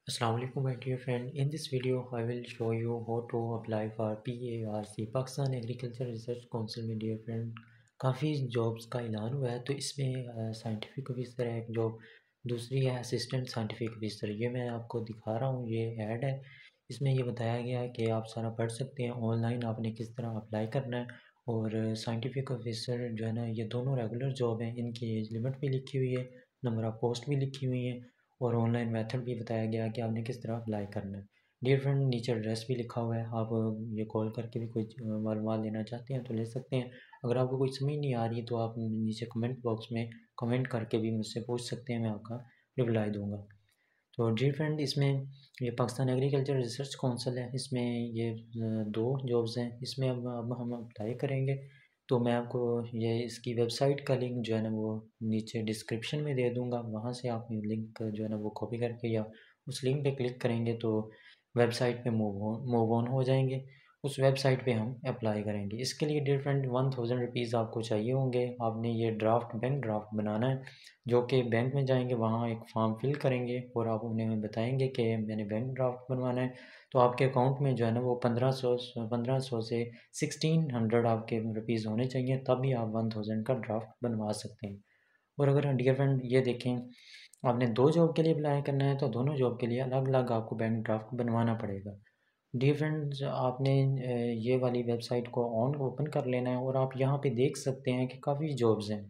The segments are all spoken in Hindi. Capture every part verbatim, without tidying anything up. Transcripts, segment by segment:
Assalamu alaikum my dear friend. In this video I will show you how to apply for P A R C Pakistan agriculture research council में डियर फ्रेंड काफ़ी जॉब्स का ऐलान हुआ है। तो इसमें साइंटिफिक ऑफिसर है एक जॉब, दूसरी है असिस्टेंट साइंटिफिक ऑफिसर। ये मैं आपको दिखा रहा हूँ, ये ऐड है। इसमें ये बताया गया है कि आप सारा पढ़ सकते हैं ऑनलाइन आपने किस तरह अप्लाई करना है। और साइंटिफिक ऑफिसर जो है ना, ये दोनों रेगुलर जॉब हैं। इनकी एज लिमिट भी लिखी हुई है, नंबर ऑफ़ पोस्ट भी लिखी हुई है और ऑनलाइन मेथड भी बताया गया कि आपने किस तरह अप्लाई करना है। डियर फ्रेंड, नीचे एड्रेस भी लिखा हुआ है, आप ये कॉल करके भी कोई मालूमात लेना चाहते हैं तो ले सकते हैं। अगर आपको कोई समझ नहीं आ रही तो आप नीचे कमेंट बॉक्स में कमेंट करके भी मुझसे पूछ सकते हैं, मैं आपका रिप्लाई दूंगा। तो डियर फ्रेंड, इसमें ये पाकिस्तान एग्रीकल्चर रिसर्च काउंसिल है, इसमें ये दो जॉब्स हैं। इसमें अब अब हम अप्लाई करेंगे तो मैं आपको ये इसकी वेबसाइट का लिंक जो है ना वो नीचे डिस्क्रिप्शन में दे दूँगा। वहाँ से आप लिंक जो है ना वो कॉपी करके या उस लिंक पे क्लिक करेंगे तो वेबसाइट पे मूव ऑन मूव ऑन हो जाएंगे। उस वेबसाइट पे हम अप्लाई करेंगे। इसके लिए dear friend one thousand rupees आपको चाहिए होंगे। आपने ये ड्राफ्ट बैंक ड्राफ्ट बनाना है, जो कि बैंक में जाएंगे, वहाँ एक फॉर्म फिल करेंगे और आप उन्हें बताएंगे कि मैंने बैंक ड्राफ्ट बनवाना है। तो आपके अकाउंट में जो है ना वो पंद्रह सौ पंद्रह सौ से सिक्सटीन हंड्रेड आपके रुपीज़ होने चाहिए, तभी आप वन थाउजेंड का ड्राफ्ट बनवा सकते हैं। और अगर डियर फ्रेंड ये देखें, आपने दो जॉब के लिए अप्लाई करना है तो दोनों जॉब के लिए अलग अलग आपको बैंक ड्राफ्ट बनवाना पड़ेगा। डियर फ्रेंड्स, आपने ये वाली वेबसाइट को ऑन ओपन कर लेना है और आप यहाँ पे देख सकते हैं कि काफ़ी जॉब्स हैं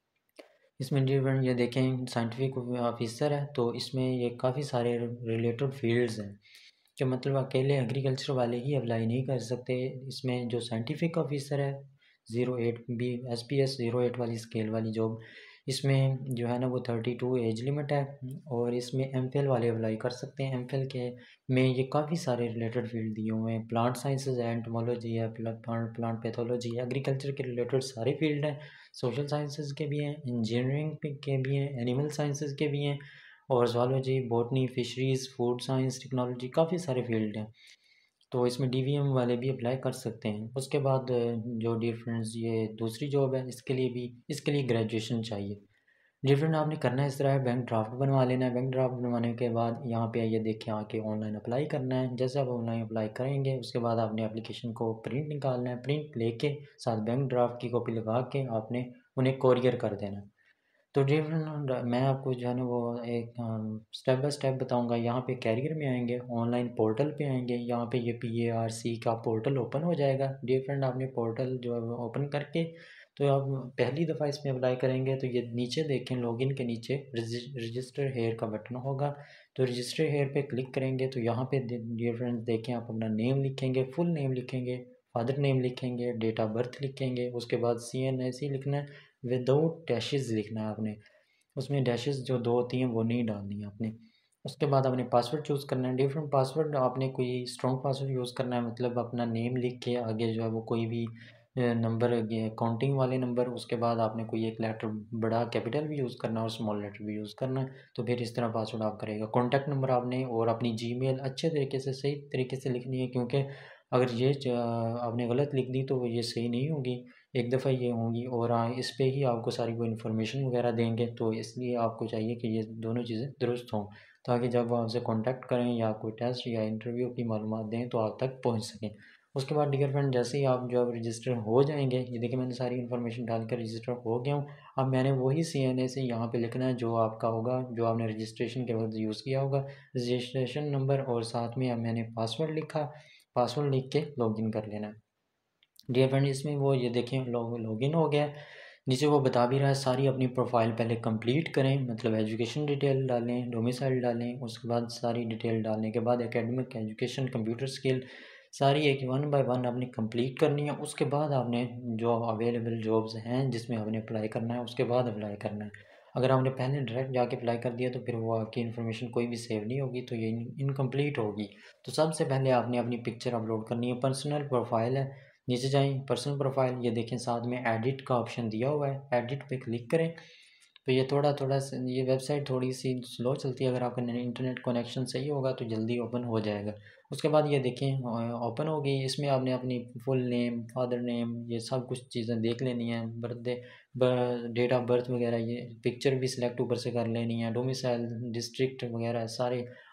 इसमें। डियर फ्रेंड ये देखें, साइंटिफिक ऑफिसर है तो इसमें ये काफ़ी सारे रिलेटेड फील्ड्स हैं कि मतलब अकेले एग्रीकल्चर वाले ही अप्लाई नहीं कर सकते। इसमें जो साइंटिफिक ऑफिसर है, zero eight B S P S zero eight वाली स्केल वाली जॉब, इसमें जो है ना वो थर्टी टू एज लिमिट है। और इसमें एम फिल वाले अप्लाई कर सकते हैं। एम फिल के में ये काफ़ी सारे रिलेटेड फील्ड दिए हुए हैं, प्लांट साइंसेज है, एंटोमोलॉजी है, प्लांट प्लांट पैथोलॉजी है, एग्रीकल्चर के रिलेटेड सारे फील्ड हैं। सोशल साइंसेज के भी हैं, इंजीनियरिंग के भी हैं, एनिमल साइंसेज के भी हैं, और zoology, botany, fisheries, food science, technology, काफ़ी सारे फील्ड हैं। तो इसमें डी वी एम वाले भी अप्लाई कर सकते हैं। उसके बाद अ, जो डियर फ्रेंड्स ये दूसरी जॉब है, इसके लिए भी इसके लिए ग्रेजुएशन चाहिए। डियर फ्रेंड, आपने करना इस तरह है, बैंक ड्राफ्ट बनवा लेना है। बैंक ड्राफ्ट बनवाने के बाद यहाँ पे आइए, देखिए आके ऑनलाइन अप्लाई करना है। जैसे आप ऑनलाइन अप्लाई करेंगे उसके बाद आपने एप्लीकेशन को प्रिंट निकालना है, प्रिंट लेके साथ बैंक ड्राफ्ट की कॉपी लगा के आपने उन्हें कोरियर कर देना है। तो डियर फ्रेंड, मैं आपको जो है ना वो एक स्टेप बाय स्टेप बताऊंगा। यहाँ पे कैरियर में आएंगे, ऑनलाइन पोर्टल पे आएंगे, यहाँ पे ये पी ए आर सी का पोर्टल ओपन हो जाएगा। डियर फ्रेंड, आपने पोर्टल जो है वो ओपन करके तो आप पहली दफ़ा इसमें अप्लाई करेंगे तो ये नीचे देखें, लॉगिन के नीचे रजिस्टर हेयर का बटन होगा। तो रजिस्टर हेयर पे क्लिक करेंगे तो यहाँ पे डियर फ्रेंड्स देखें, आप अपना नेम लिखेंगे, फुल नेम लिखेंगे, फादर नेम लिखेंगे, डेट ऑफ बर्थ लिखेंगे, उसके बाद सी एन एस सी लिखना है, विदाउट डैशेस लिखना है आपने। उसमें डैशेस जो दो होती हैं वो नहीं डालनी है आपने। उसके बाद आपने पासवर्ड चूज़ करना है। डिफरेंट पासवर्ड आपने कोई स्ट्रॉन्ग पासवर्ड यूज़ करना है, मतलब अपना नेम लिख के आगे जो है वो कोई भी नंबर, काउंटिंग वाले नंबर, उसके बाद आपने कोई एक लेटर बड़ा कैपिटल भी यूज़ करना है और स्मॉल लेटर भी यूज़ करना है। तो फिर इस तरह पासवर्ड आप करेगा। कॉन्टैक्ट नंबर आपने और अपनी जीमेल अच्छे तरीके से सही तरीके से लिखनी है, क्योंकि अगर ये ज- आपने गलत लिख दी तो ये सही नहीं होगी। एक दफ़ा ये होंगी और हाँ, इस पे ही आपको सारी वो इन्फॉर्मेशन वगैरह देंगे, तो इसलिए आपको चाहिए कि ये दोनों चीज़ें दुरुस्त हों, ताकि जब वो आपसे कांटेक्ट करें या कोई टेस्ट या इंटरव्यू की मालूमात दें तो आप तक पहुंच सकें। उसके बाद डियर फ्रेंड, जैसे ही आप जब रजिस्टर हो जाएंगे, ये देखिए मैंने सारी इन्फॉर्मेशन डाल कर रजिस्टर हो गया हूँ। अब मैंने वही सी एन ए से यहाँ पे लिखना है जो आपका होगा, जो आपने रजिस्ट्रेशन के वक्त यूज़ किया होगा, रजिस्ट्रेशन नंबर, और साथ में अब मैंने पासवर्ड लिखा, पासवर्ड लिख के लॉगिन कर लेना है। डियर फ्रेंड, इसमें वो ये देखें लॉग लॉगिन हो गया है। नीचे वो बता भी रहा है सारी अपनी प्रोफाइल पहले कंप्लीट करें, मतलब एजुकेशन डिटेल डालें, डोमिसाइल डालें, उसके बाद सारी डिटेल डालने के बाद एकेडमिक, एजुकेशन, कंप्यूटर स्किल, सारी एक वन बाय वन आपने कंप्लीट करनी है। उसके बाद आपने जो अवेलेबल जॉब्स हैं जिसमें आपने अप्लाई करना है उसके बाद अप्लाई करना है। अगर आपने पहले डायरेक्ट जाके अप्लाई कर दिया तो फिर वो आपकी इन्फॉर्मेशन कोई भी सेव नहीं होगी, तो ये इनकम्प्लीट होगी। तो सबसे पहले आपने अपनी पिक्चर अपलोड करनी है। पर्सनल प्रोफाइल है, नीचे जाएँ, पर्सनल प्रोफाइल, ये देखें साथ में एडिट का ऑप्शन दिया हुआ है, एडिट पे क्लिक करें। तो ये थोड़ा थोड़ा स ये वेबसाइट थोड़ी सी स्लो चलती है, अगर आपका ने इंटरनेट कनेक्शन सही होगा तो जल्दी ओपन हो जाएगा। उसके बाद ये देखें अ, ओपन हो गई। इसमें आपने अपनी फुल नेम, फादर नेम, ये सब कुछ चीज़ें देख लेनी है, बर्थडे, ब डेट ऑफ बर्थ वगैरह, ये पिक्चर भी सिलेक्ट ऊपर से कर लेनी है, डोमिसाइल, डिस्ट्रिक्ट वगैरह सारे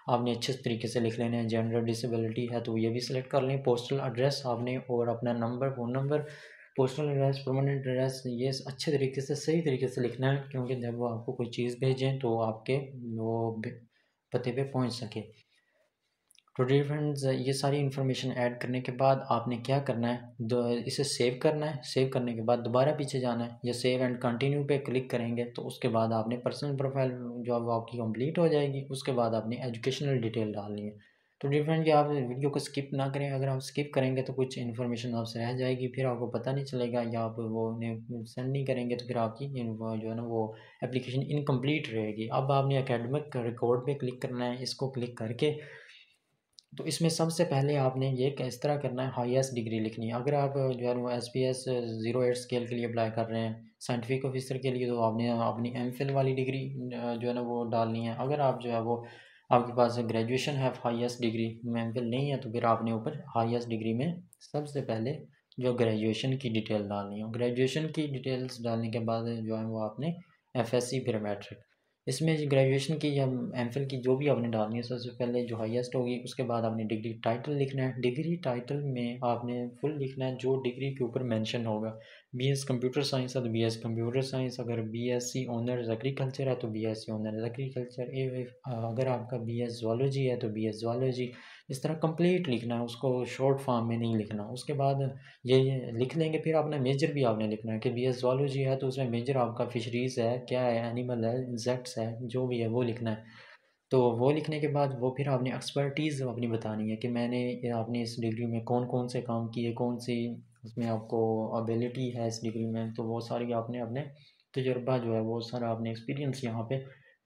आपने अच्छे तरीके से लिख लेना है। जेंडर डिसेबिलिटी है तो ये भी सिलेक्ट कर लें। पोस्टल एड्रेस आपने और अपना number, phone number, postal address, permanent address, ये अच्छे तरीके से सही तरीके से लिखना है, क्योंकि जब वो आपको कोई चीज़ भेजें तो आपके वो पते पे पहुंच सके। तो डियर फ्रेंड्स, ये सारी इन्फॉर्मेशन ऐड करने के बाद आपने क्या करना है, दो इसे सेव करना है। सेव करने के बाद दोबारा पीछे जाना है, या सेव एंड कंटिन्यू पे क्लिक करेंगे तो उसके बाद आपने पर्सनल प्रोफाइल जो वो आपकी कंप्लीट हो जाएगी। उसके बाद आपने एजुकेशनल डिटेल डालनी है। तो डियर फ्रेंड, आप वीडियो को स्किप ना करें। अगर आप स्किप करेंगे तो कुछ इन्फॉर्मेशन आपसे रह जाएगी, फिर आपको पता नहीं चलेगा, या आप वो उन्हें सेंड नहीं करेंगे तो फिर आपकी जो है ना वो एप्लीकेशन इनकम्प्लीट रहेगी। अब आपने एकेडमिक रिकॉर्ड पे क्लिक करना है। इसको क्लिक करके तो इसमें सबसे पहले आपने ये इस तरह करना है, हाईएस्ट डिग्री लिखनी है। अगर आप जो है वो S P S zero eight scale के लिए अप्लाई कर रहे हैं साइंटिफिक ऑफिसर के लिए, तो आपने अपनी एम फिल वाली डिग्री जो है ना वो डालनी है। अगर आप जो है वो आपके पास ग्रेजुएशन है, हाईएस्ट डिग्री, एम फिल नहीं है, तो फिर आपने ऊपर हाईएस्ट डिग्री में सबसे पहले जो ग्रेजुएशन की डिटेल डालनी है। ग्रेजुएशन की डिटेल्स डालने के बाद जो है वो आपने एफ एस सी फिर मैट्रिक, इसमें ग्रेजुएशन की या एम फिल की जो भी आपने डालनी है, सबसे पहले जो हाईएस्ट होगी, उसके बाद आपने डिग्री टाइटल लिखना है। डिग्री टाइटल में आपने फुल लिखना है जो डिग्री के ऊपर मेंशन होगा। बीएस कंप्यूटर साइंस है तो बीएस कंप्यूटर साइंस, अगर बीएससी ऑनर्स एग्रीकल्चर है तो बीएससी ऑनर्स एग्रीकल्चर, अगर आपका बीएस ज़ूलॉजी है तो बीएस ज़ूलॉजी। इस तरह कंप्लीट लिखना है, उसको शॉर्ट फॉर्म में नहीं लिखना। उसके बाद ये ये लिख लेंगे, फिर अपना मेजर भी आपने लिखना है कि बी एस ज़ूलॉजी है तो उसमें मेजर आपका फिशरीज़ है, क्या है, एनिमल है, इंसेक्ट्स है, जो भी है वो लिखना है। तो वो लिखने के बाद वो फिर आपने एक्सपर्टीज़ अपनी बतानी है कि मैंने आपने इस डिग्री में कौन कौन से काम किए, कौन सी उसमें आपको एबिलिटी है इस डिग्री में, तो वो सारी आपने अपने तजुर्बा जो है वो सारा आपने एक्सपीरियंस यहाँ पे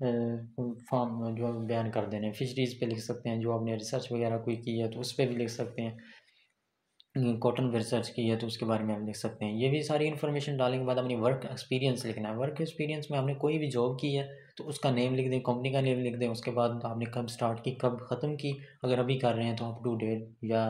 फॉर्म जो है बयान कर देने हैं। फिशरीज़ पे लिख सकते हैं, जो आपने रिसर्च वगैरह कोई की है तो उस पर भी लिख सकते हैं। कॉटन पे रिसर्च की है तो उसके बारे में आप लिख सकते हैं। ये भी सारी इन्फॉर्मेशन डालने के बाद अपनी वर्क एक्सपीरियंस लिखना है। वर्क एक्सपीरियंस में आपने कोई भी जॉब की है तो उसका नेम लिख दें, कंपनी का नेम लिख दें। उसके बाद आपने कब स्टार्ट की, कब ख़त्म की। अगर अभी कर रहे हैं तो अप टू डेट या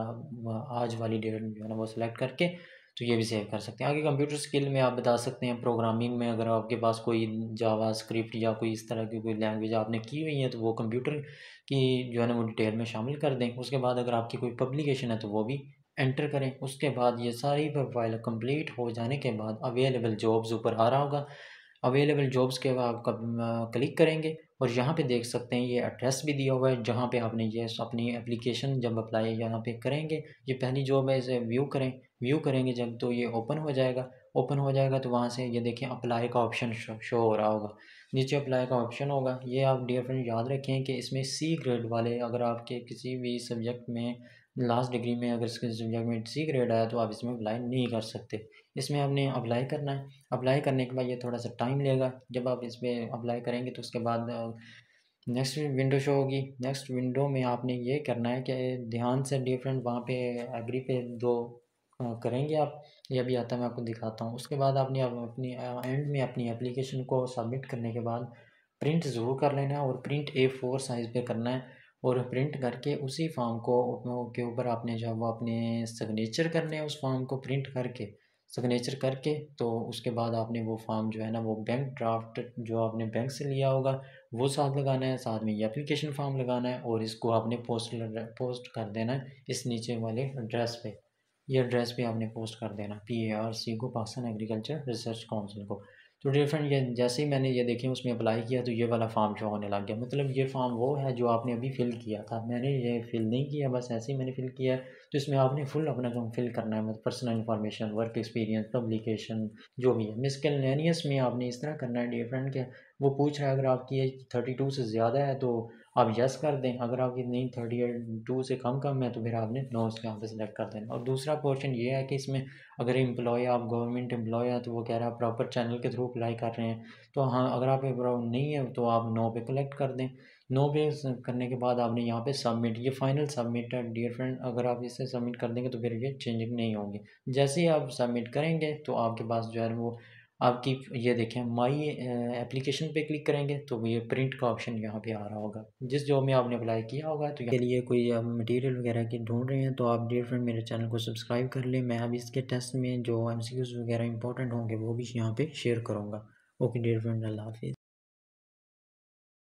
आज वाली डेट जो है ना वो सिलेक्ट करके तो ये भी सेव कर सकते हैं। आगे कंप्यूटर स्किल में आप बता सकते हैं, प्रोग्रामिंग में अगर आपके पास कोई जावा स्क्रिप्ट या कोई इस तरह की कोई लैंग्वेज आपने की हुई है तो वो कंप्यूटर की जो है ना वो डिटेल में शामिल कर दें। उसके बाद अगर आपकी कोई पब्लिकेशन है तो वो भी एंटर करें। उसके बाद ये सारी प्रोफाइल कंप्लीट हो जाने के बाद अवेलेबल जॉब्स ऊपर आ रहा होगा। अवेलेबल जॉब्स के बाद आप क्लिक करेंगे और यहाँ पे देख सकते हैं ये एड्रेस भी दिया हुआ है जहाँ पे आपने ये अपनी एप्लीकेशन जब अप्लाई यहाँ पे करेंगे। ये पहली जॉब है, इसे व्यू करें। व्यू करेंगे जब तो ये ओपन हो जाएगा। ओपन हो जाएगा तो वहाँ से ये देखें अप्लाई का ऑप्शन शो, शो हो रहा होगा। नीचे अप्लाई का ऑप्शन होगा। ये आप डियर फ्रेंड याद रखें कि इसमें सी ग्रेड वाले, अगर आपके किसी भी सब्जेक्ट में लास्ट डिग्री में अगर इसके सब्जेक्ट में सी ग्रेड आया तो आप इसमें अप्लाई नहीं कर सकते। इसमें आपने अप्लाई करना है। अप्लाई करने के बाद ये थोड़ा सा टाइम लेगा। जब आप इस पर अप्लाई करेंगे तो उसके बाद नेक्स्ट विंडो शो होगी। नेक्स्ट विंडो में आपने ये करना है कि ध्यान से डिफरेंट वहाँ पे एग्री पे दो करेंगे आप। ये भी आता है, मैं आपको दिखाता हूँ। उसके बाद आपने अपनी एंड में अपनी एप्लीकेशन को सबमिट करने के बाद प्रिंट ज़रूर कर लेना है, और प्रिंट ए फोर साइज़ पे करना है। और प्रिंट करके उसी फॉर्म को के ऊपर आपने जो वो अपने सिग्नेचर करने हैं, उस फॉर्म को प्रिंट करके सिग्नेचर करके तो उसके बाद आपने वो फॉर्म जो है ना वो बैंक ड्राफ्ट जो आपने बैंक से लिया होगा वो साथ लगाना है। साथ में ये एप्लीकेशन फॉर्म लगाना है और इसको आपने पोस्ट पोस्ट कर देना है इस नीचे वाले एड्रेस पे। ये एड्रेस पे आपने पोस्ट कर देना, पी ए आर सी को, पाकिस्तान एग्रीकल्चर रिसर्च काउंसिल को। तो डियर फ्रेंड, ये जैसे ही मैंने ये देखें उसमें अप्लाई किया तो ये वाला फॉर्म शो होने लग गया। मतलब ये फॉर्म वो है जो आपने अभी फिल किया था। मैंने ये फिल नहीं किया, बस ऐसे ही मैंने फिल किया है। तो इसमें आपने फुल अपना काम फिल करना है, मतलब personal information, work experience, publication, जो भी है। मिसकेलेनियस में आपने इस तरह करना है डियर फ्रेंड के वो पूछ रहा है अगर आपकी एज थर्टी टू से ज़्यादा है तो आप यस कर दें। अगर आपकी नहीं थर्टी टू से कम कम है तो फिर आपने नो से यहाँ पे सेलेक्ट कर देना। और दूसरा पोर्शन ये है कि इसमें अगर एम्प्लॉय, आप गवर्नमेंट एम्प्लॉय है तो वो कह रहा है प्रॉपर चैनल के थ्रू अप्लाई कर रहे हैं तो हाँ, अगर आप नहीं है तो आप नो पे कलेक्ट कर दें। नो पे करने के बाद आपने यहाँ पे सबमिट, ये फाइनल सबमिट है डियर फ्रेंड। अगर आप इसे सबमिट कर देंगे तो फिर ये चेंजिंग नहीं होंगे। जैसे ही आप सबमिट करेंगे तो आपके पास जो है वो आपकी ये देखें माई एप्लीकेशन पे क्लिक करेंगे तो ये प्रिंट का ऑप्शन यहाँ पे आ रहा होगा जिस जॉब में आपने अप्लाई किया होगा। तो के लिए कोई मटेरियल वगैरह की ढूंढ रहे हैं तो आप डियर फ्रेंड मेरे चैनल को सब्सक्राइब कर लें। मैं अभी इसके टेस्ट में जो एमसीक्यूज वगैरह इंपॉर्टेंट होंगे वो भी यहाँ पे शेयर करूँगा। ओके डियर फ्रेंड, अल्लाह हाफिज़।